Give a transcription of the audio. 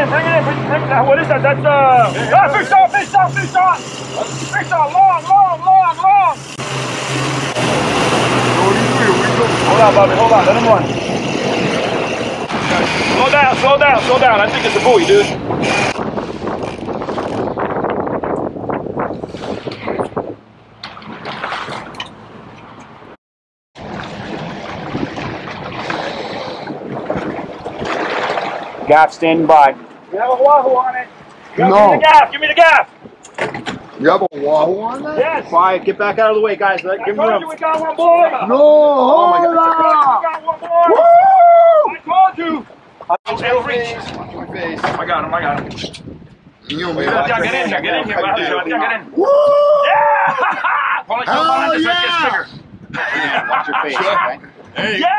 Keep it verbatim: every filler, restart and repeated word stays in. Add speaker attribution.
Speaker 1: bring it in, bring, bring it in. What is that? That's, uh, ah, fish on, fish on, fish on! Fish on, long, long, long, long! Hold on, Bobby, hold on, let him run. Slow down, slow down, slow down. I think it's a buoy, dude. Gaff standing by. You have a wahoo on it. Yo,
Speaker 2: No.
Speaker 1: Give me the gaff, give me the gaff.
Speaker 2: You have a wahoo on that?
Speaker 1: Yes.
Speaker 3: Quiet, get back out of the way, guys. Let,
Speaker 1: I
Speaker 3: give him
Speaker 1: told
Speaker 3: room.
Speaker 1: you we got one more.
Speaker 2: No, oh my God.
Speaker 1: We got one more.
Speaker 2: Woo!
Speaker 1: I told you.
Speaker 2: Watch
Speaker 1: It'll
Speaker 2: my
Speaker 1: reach.
Speaker 2: face. Watch my face.
Speaker 1: I got him, I got him.
Speaker 2: You know me.
Speaker 1: Yeah, get in here, get in here. Yeah, get in.
Speaker 2: Woo!
Speaker 1: Yeah! Pull it,
Speaker 2: Hell
Speaker 1: pull it,
Speaker 2: yeah!
Speaker 1: so it gets bigger.
Speaker 3: Watch your face, okay?
Speaker 1: Yeah!